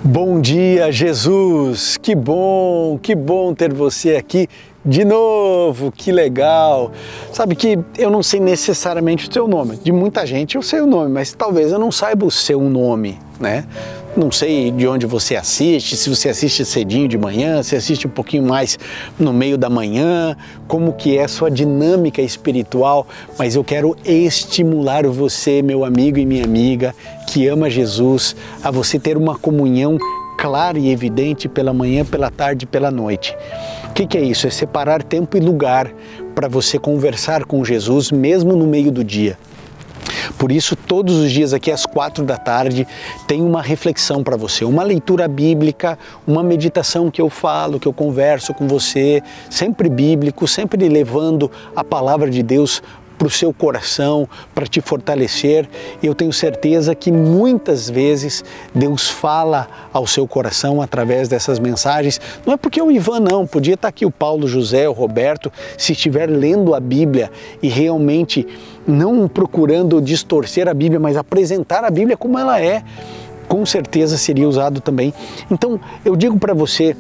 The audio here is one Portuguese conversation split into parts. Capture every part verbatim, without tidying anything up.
Bom dia, Jesus! Que bom, que bom ter você aqui de novo, que legal! Sabe que eu não sei necessariamente o seu nome, de muita gente eu sei o nome, mas talvez eu não saiba o seu nome, né? Não sei de onde você assiste, se você assiste cedinho de manhã, se assiste um pouquinho mais no meio da manhã, como que é a sua dinâmica espiritual, mas eu quero estimular você, meu amigo e minha amiga, que ama Jesus, a você ter uma comunhão clara e evidente pela manhã, pela tarde e pela noite. O que que é isso? É separar tempo e lugar para você conversar com Jesus mesmo no meio do dia. Por isso, todos os dias aqui às quatro da tarde tem uma reflexão para você, uma leitura bíblica, uma meditação que eu falo, que eu converso com você, sempre bíblico, sempre levando a palavra de Deus para o seu coração, para te fortalecer. Eu tenho certeza que muitas vezes Deus fala ao seu coração através dessas mensagens. Não é porque o Ivan não, podia estar aqui o Paulo, José, o Roberto, se estiver lendo a Bíblia e realmente não procurando distorcer a Bíblia, mas apresentar a Bíblia como ela é, com certeza seria usado também. Então eu digo para você,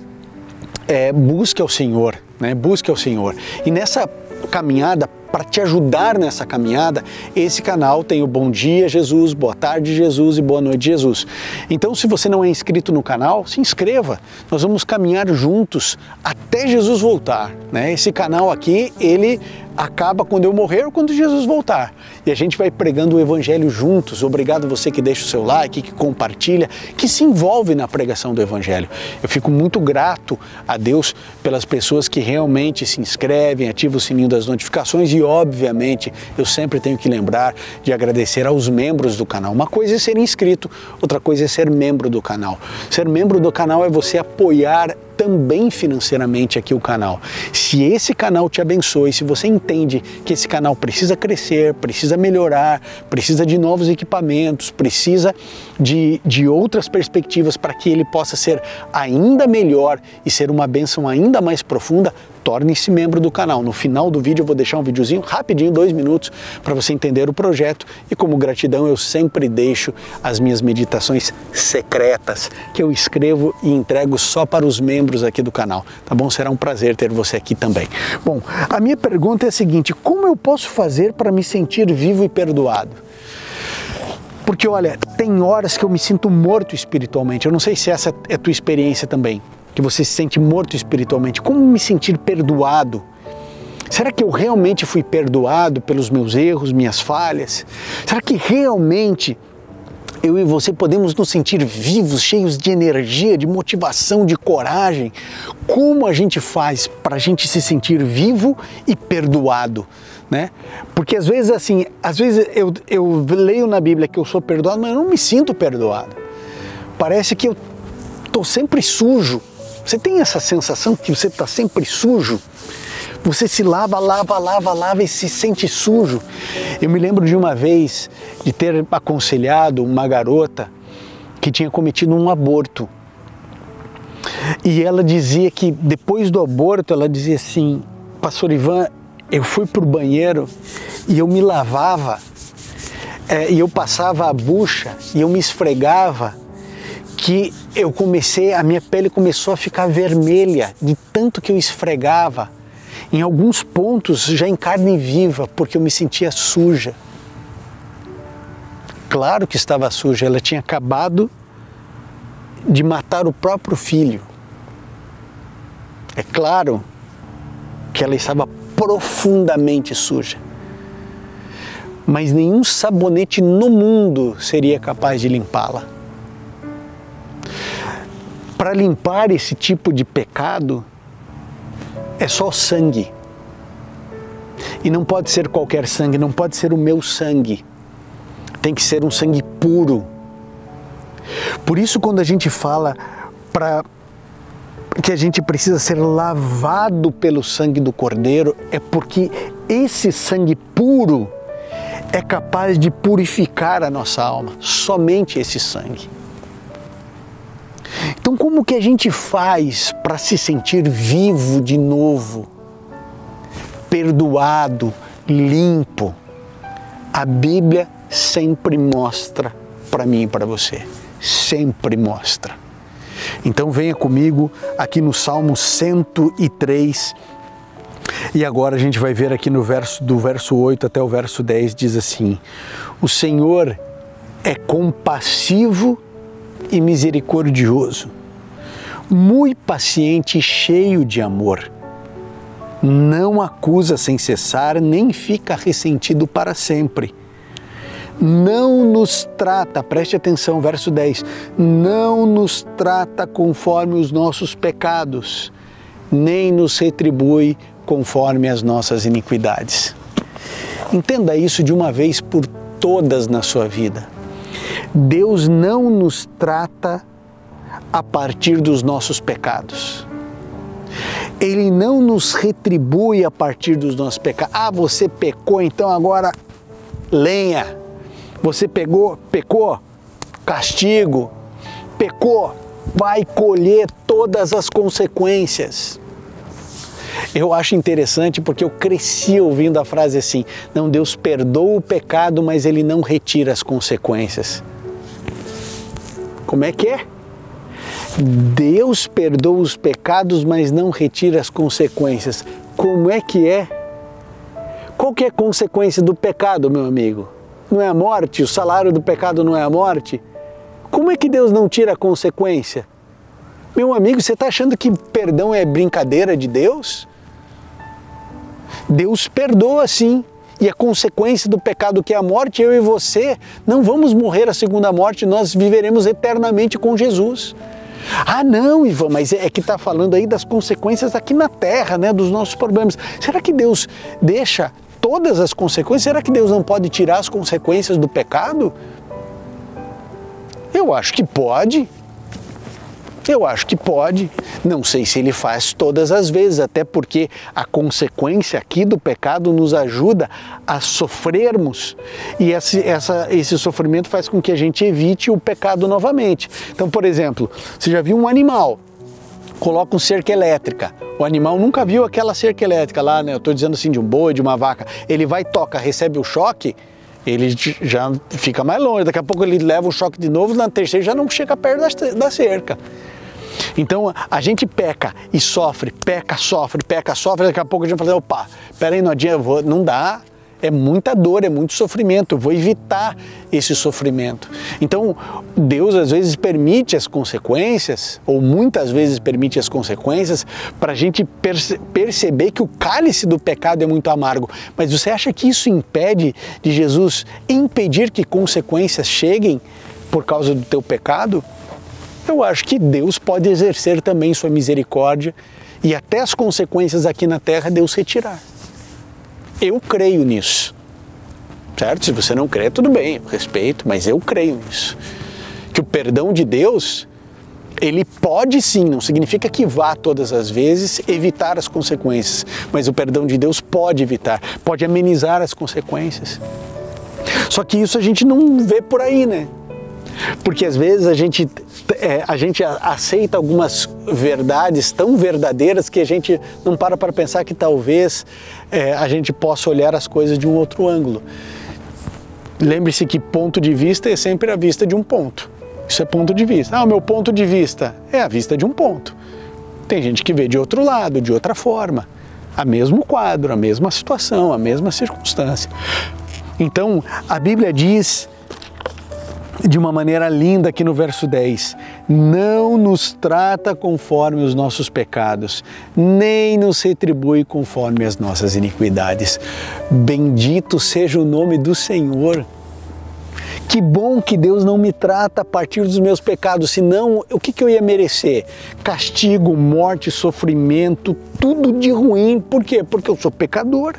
é, busque ao Senhor, né? Busque ao Senhor. E nessa caminhada, para te ajudar nessa caminhada, esse canal tem o Bom Dia Jesus, Boa Tarde Jesus e Boa Noite Jesus. Então, se você não é inscrito no canal, se inscreva. Nós vamos caminhar juntos até Jesus voltar, né? Esse canal aqui, ele acaba quando eu morrer ou quando Jesus voltar. E a gente vai pregando o Evangelho juntos. Obrigado você que deixa o seu like, que compartilha, que se envolve na pregação do Evangelho. Eu fico muito grato a Deus pelas pessoas que realmente se inscrevem, ativam o sininho das notificações e, obviamente, eu sempre tenho que lembrar de agradecer aos membros do canal. Uma coisa é ser inscrito, outra coisa é ser membro do canal. Ser membro do canal é você apoiar também financeiramente aqui o canal. Se esse canal te abençoe, se você entende que esse canal precisa crescer, precisa melhorar, precisa de novos equipamentos, precisa de, de outras perspectivas para que ele possa ser ainda melhor e ser uma bênção ainda mais profunda, torne-se membro do canal. No final do vídeo eu vou deixar um videozinho rapidinho, dois minutos, para você entender o projeto e como gratidão eu sempre deixo as minhas meditações secretas que eu escrevo e entrego só para os membros aqui do canal, tá bom? Será um prazer ter você aqui também. Bom, a minha pergunta é a seguinte: como eu posso fazer para me sentir vivo e perdoado? Porque olha, tem horas que eu me sinto morto espiritualmente, eu não sei se essa é a tua experiência também, que você se sente morto espiritualmente. Como me sentir perdoado? Será que eu realmente fui perdoado pelos meus erros, minhas falhas? Será que realmente eu e você podemos nos sentir vivos, cheios de energia, de motivação, de coragem? Como a gente faz para a gente se sentir vivo e perdoado, né? Porque às vezes assim, às vezes eu, eu leio na Bíblia que eu sou perdoado, mas eu não me sinto perdoado. Parece que eu estou sempre sujo. Você tem essa sensação que você está sempre sujo? Você se lava, lava, lava, lava e se sente sujo. Eu me lembro de uma vez de ter aconselhado uma garota que tinha cometido um aborto. E ela dizia que depois do aborto, ela dizia assim: Pastor Ivan, eu fui para o banheiro e eu me lavava, é, e eu passava a bucha e eu me esfregava, que eu comecei, a minha pele começou a ficar vermelha de tanto que eu esfregava, em alguns pontos já em carne viva, porque eu me sentia suja. Claro que estava suja, ela tinha acabado de matar o próprio filho. É claro que ela estava profundamente suja. Mas nenhum sabonete no mundo seria capaz de limpá-la. Para limpar esse tipo de pecado, é só sangue. E não pode ser qualquer sangue, não pode ser o meu sangue. Tem que ser um sangue puro. Por isso, quando a gente fala para que a gente precisa ser lavado pelo sangue do Cordeiro, é porque esse sangue puro é capaz de purificar a nossa alma. Somente esse sangue. Então, como que a gente faz para se sentir vivo de novo, perdoado, limpo? A Bíblia sempre mostra para mim e para você, sempre mostra. Então venha comigo aqui no Salmo cento e três, e agora a gente vai ver aqui no verso, do verso oito até o verso dez, diz assim: o Senhor é compassivo e misericordioso, muito paciente e cheio de amor. Não acusa sem cessar, nem fica ressentido para sempre. Não nos trata, preste atenção, verso dez, não nos trata conforme os nossos pecados, nem nos retribui conforme as nossas iniquidades. Entenda isso de uma vez por todas na sua vida. Deus não nos trata a partir dos nossos pecados. Ele não nos retribui a partir dos nossos pecados. Ah, você pecou, então agora lenha. Você pegou, pecou, castigo, pecou, vai colher todas as consequências. Eu acho interessante porque eu cresci ouvindo a frase assim: não, Deus perdoa o pecado, mas Ele não retira as consequências. Como é que é? Deus perdoa os pecados, mas não retira as consequências. Como é que é? Qual que é a consequência do pecado, meu amigo? Não é a morte? O salário do pecado não é a morte? Como é que Deus não tira a consequência? Meu amigo, você está achando que perdão é brincadeira de Deus? Deus perdoa sim, e a consequência do pecado, que é a morte, eu e você não vamos morrer a segunda morte, nós viveremos eternamente com Jesus. Ah não, Ivan, mas é que está falando aí das consequências aqui na terra, né, dos nossos problemas. Será que Deus deixa todas as consequências? Será que Deus não pode tirar as consequências do pecado? Eu acho que pode. Eu acho que pode. Não sei se Ele faz todas as vezes, até porque a consequência aqui do pecado nos ajuda a sofrermos, e esse, essa, esse sofrimento faz com que a gente evite o pecado novamente. Então, por exemplo, você já viu um animal, coloca um cerca elétrica, o animal nunca viu aquela cerca elétrica lá, né? Eu estou dizendo assim, de um boi, de uma vaca, ele vai, toca, recebe o choque, ele já fica mais longe, daqui a pouco ele leva o choque de novo, na terceira já não chega perto da, da cerca. Então a gente peca e sofre, peca, sofre, peca, sofre, daqui a pouco a gente fala, opa, peraí, não adianta, vou, não dá, é muita dor, é muito sofrimento, eu vou evitar esse sofrimento. Então Deus às vezes permite as consequências, ou muitas vezes permite as consequências, para a gente perce perceber que o cálice do pecado é muito amargo. Mas você acha que isso impede de Jesus impedir que consequências cheguem por causa do teu pecado? Eu acho que Deus pode exercer também sua misericórdia e até as consequências aqui na terra Deus retirar. Eu creio nisso, certo? Se você não crê, tudo bem, eu respeito, mas eu creio nisso. Que o perdão de Deus, Ele pode sim, não significa que vá todas as vezes evitar as consequências, mas o perdão de Deus pode evitar, pode amenizar as consequências. Só que isso a gente não vê por aí, né? Porque às vezes a gente, é, a gente aceita algumas verdades tão verdadeiras que a gente não para para pensar que talvez é, a gente possa olhar as coisas de um outro ângulo. Lembre-se que ponto de vista é sempre a vista de um ponto. Isso é ponto de vista. Ah, o meu ponto de vista é a vista de um ponto. Tem gente que vê de outro lado, de outra forma. A mesmo quadro, a mesma situação, a mesma circunstância. Então, a Bíblia diz de uma maneira linda aqui no verso dez, não nos trata conforme os nossos pecados, nem nos retribui conforme as nossas iniquidades. Bendito seja o nome do Senhor. Que bom que Deus não me trata a partir dos meus pecados, senão o que, que eu ia merecer? Castigo, morte, sofrimento, tudo de ruim. Por quê? Porque eu sou pecador.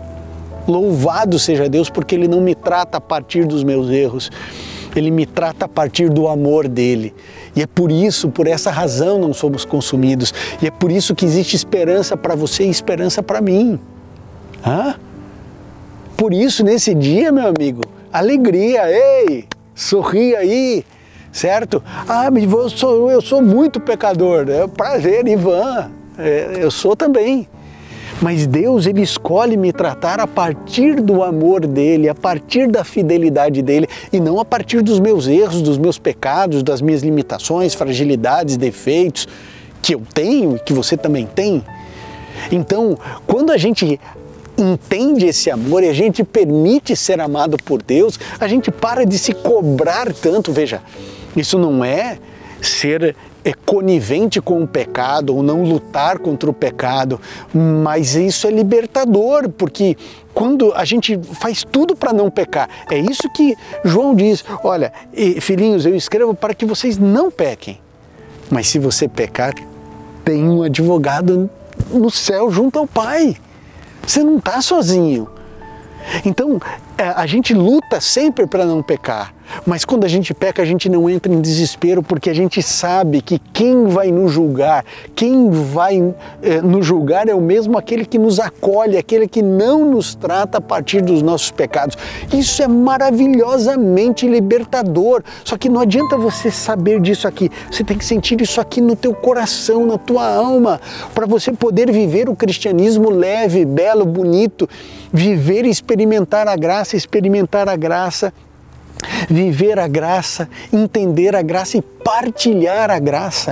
Louvado seja Deus, porque Ele não me trata a partir dos meus erros. Ele me trata a partir do amor dele. E é por isso, por essa razão, não somos consumidos. E é por isso que existe esperança para você e esperança para mim. Hã? Por isso, nesse dia, meu amigo, alegria, ei, sorri aí, certo? Ah, mas eu sou, eu sou muito pecador. É um prazer, Ivan, é, eu sou também. Mas Deus, Ele escolhe me tratar a partir do amor dEle, a partir da fidelidade dEle, e não a partir dos meus erros, dos meus pecados, das minhas limitações, fragilidades, defeitos, que eu tenho e que você também tem. Então, quando a gente entende esse amor e a gente permite ser amado por Deus, a gente para de se cobrar tanto. Veja, isso não é ser é conivente com o pecado ou não lutar contra o pecado, mas isso é libertador, porque quando a gente faz tudo para não pecar, é isso que João diz: olha, filhinhos, eu escrevo para que vocês não pequem, mas se você pecar, tem um advogado no céu junto ao Pai, você não está sozinho. Então, a gente luta sempre para não pecar, mas quando a gente peca, a gente não entra em desespero, porque a gente sabe que quem vai nos julgar, quem vai eh, nos julgar é o mesmo aquele que nos acolhe, aquele que não nos trata a partir dos nossos pecados. Isso é maravilhosamente libertador, só que não adianta você saber disso aqui, você tem que sentir isso aqui no teu coração, na tua alma, para você poder viver o cristianismo leve, belo, bonito, viver e experimentar a graça, experimentar a graça, viver a graça, entender a graça e partilhar a graça,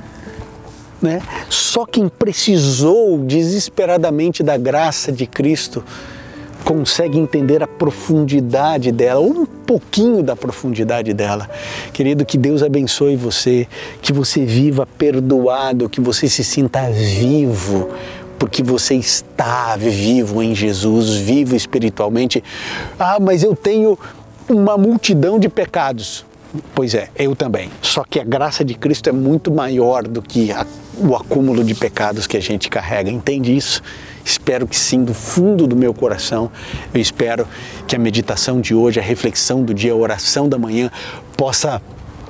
né? Só quem precisou desesperadamente da graça de Cristo consegue entender a profundidade dela, ou um pouquinho da profundidade dela. Querido, que Deus abençoe você, que você viva perdoado, que você se sinta vivo, porque você está vivo em Jesus, vivo espiritualmente. Ah, mas eu tenho uma multidão de pecados. Pois é, eu também. Só que a graça de Cristo é muito maior do que a, o acúmulo de pecados que a gente carrega. Entende isso? Espero que sim, do fundo do meu coração. Eu espero que a meditação de hoje, a reflexão do dia, a oração da manhã possa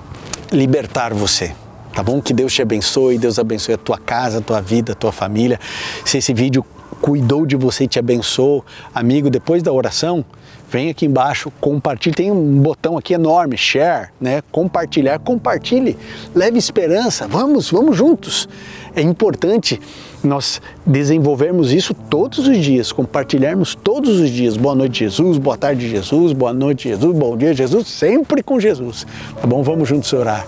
libertar você. Tá bom? Que Deus te abençoe, Deus abençoe a tua casa, a tua vida, a tua família. Se esse vídeo cuidou de você e te abençoou, amigo, depois da oração, vem aqui embaixo, compartilhe, tem um botão aqui enorme, share, né? Compartilhar, compartilhe, leve esperança, vamos, vamos juntos. É importante nós desenvolvermos isso todos os dias, compartilharmos todos os dias. Boa noite, Jesus, boa tarde, Jesus, boa noite, Jesus, bom dia, Jesus, sempre com Jesus. Tá bom? Vamos juntos orar.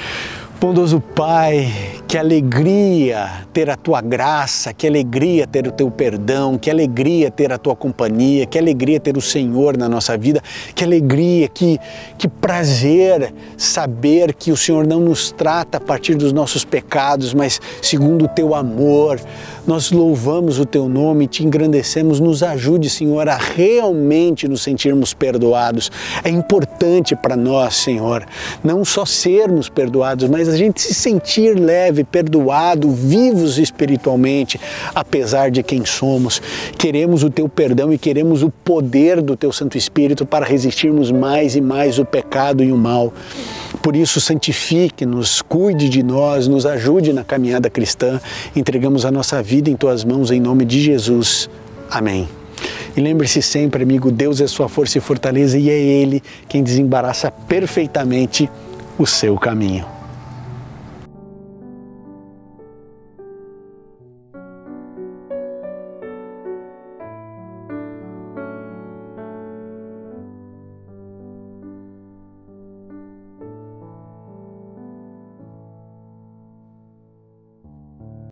Bondoso Pai, que alegria ter a Tua graça, que alegria ter o Teu perdão, que alegria ter a Tua companhia, que alegria ter o Senhor na nossa vida, que alegria, que, que prazer saber que o Senhor não nos trata a partir dos nossos pecados, mas segundo o Teu amor. Nós louvamos o Teu nome, Te engrandecemos, nos ajude, Senhor, a realmente nos sentirmos perdoados. É importante para nós, Senhor, não só sermos perdoados, mas a gente se sentir leve, perdoado, vivos espiritualmente, apesar de quem somos. Queremos o Teu perdão e queremos o poder do Teu Santo Espírito para resistirmos mais e mais o pecado e o mal. Por isso, santifique-nos, cuide de nós, nos ajude na caminhada cristã. Entregamos a nossa vida em Tuas mãos, em nome de Jesus. Amém. E lembre-se sempre, amigo, Deus é sua força e fortaleza e é Ele quem desembaraça perfeitamente o seu caminho.